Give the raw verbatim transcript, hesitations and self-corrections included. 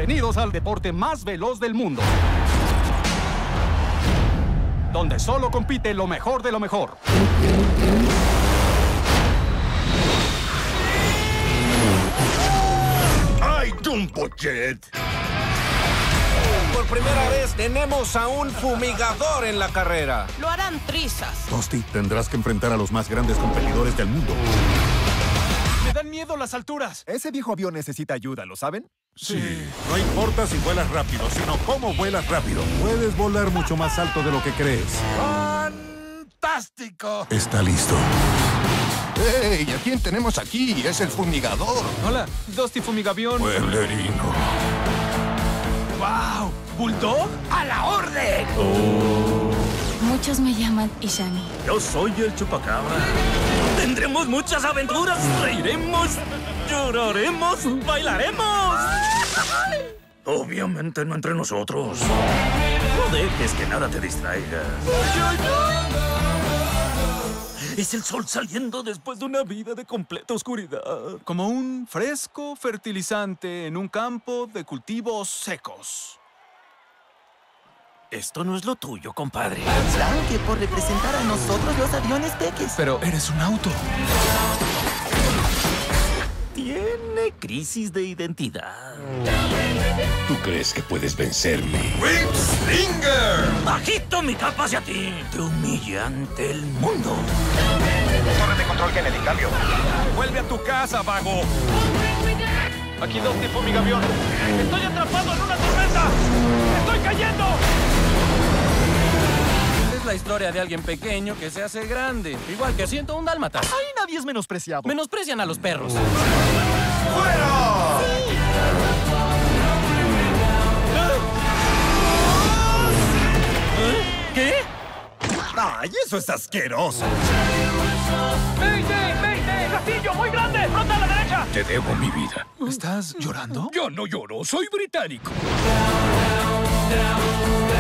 Bienvenidos al deporte más veloz del mundo, donde solo compite lo mejor de lo mejor. ¡Ay, Jumbo Jet! Por primera vez tenemos a un fumigador en la carrera. Lo harán trizas. Tosti, tendrás que enfrentar a los más grandes competidores del mundo. Me dan miedo las alturas. Ese viejo avión necesita ayuda, ¿lo saben? Sí. No importa si vuelas rápido, sino cómo vuelas rápido. Puedes volar mucho más alto de lo que crees. ¡Fantástico! Está listo. ¡Hey! ¿A quién tenemos aquí? Es el fumigador. Hola, Dusty Fumigavión. Pueblerino. ¡Wow! ¿Bulldog? ¡A la orden! Muchos me llaman Ishani. Yo soy el chupacabra. Tendremos muchas aventuras. Reiremos, lloraremos, bailaremos. Obviamente no entre nosotros. No dejes que nada te distraiga. Es el sol saliendo después de una vida de completa oscuridad. Como un fresco fertilizante en un campo de cultivos secos. Esto no es lo tuyo, compadre. Que por representar a nosotros los aviones peques. Pero eres un auto. Tiene crisis de identidad. ¿Tú crees que puedes vencerme? Agito mi capa hacia ti. Te humilla ante el mundo. Torre de control Kennedy, cambio. ¡Vuelve a tu casa, vago! Aquí Dusty Fumigavión. ¡Estoy atrapado en una tormenta! ¡Estoy cayendo! Es la historia de alguien pequeño que se hace grande. Igual que siento un dálmata. Ahí nadie es menospreciado. Menosprecian a los perros. ¿Qué? ¡Ay, eso es asqueroso! ¡Mayday! ¡Mayday! ¡Castillo muy grande! ¡Pronto a la derecha! Te debo mi vida. ¿Estás llorando? Yo no lloro, soy británico. Down, down, down.